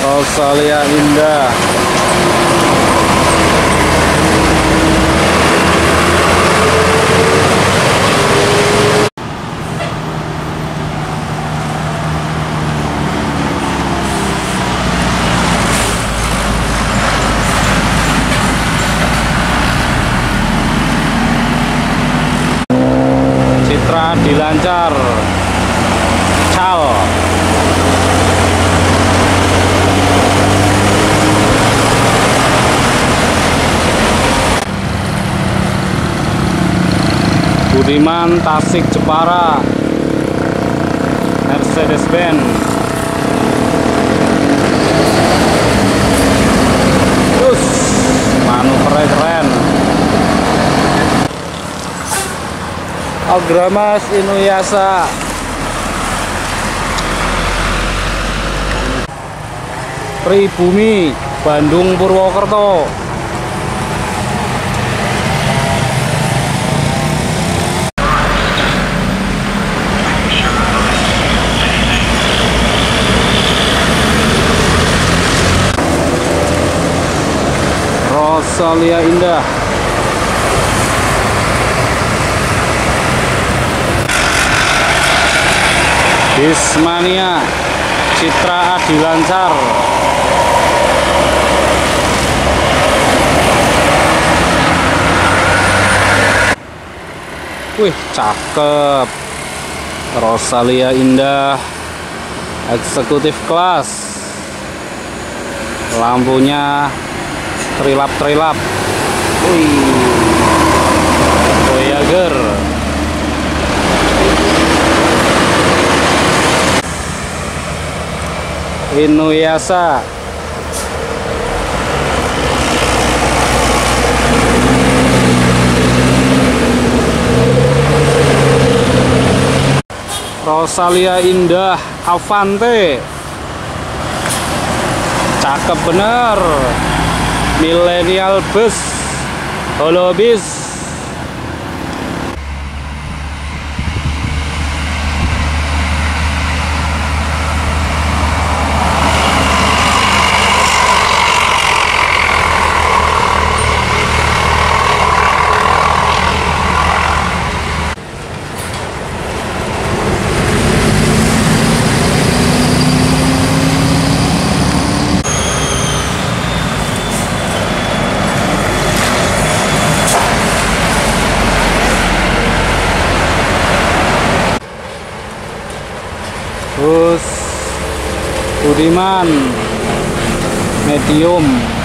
Rosalia Indah. Citra Dilancar, Cal. Budiman Tasik Jepara, Mercedes-Benz. Terus manuvernya keren. Agramas Inuyasha. Pribumi Bandung Purwokerto. Rosalia Indah. Bismania Citra Adilancar. Wih, cakep. Rosalia Indah eksekutif kelas. Lampunya trilap-trilap. Wih, Voyager. Inuyasha. Rosalia Indah Avante. Cakep bener. Millennial Bus Holobis. Terus Budiman Medium.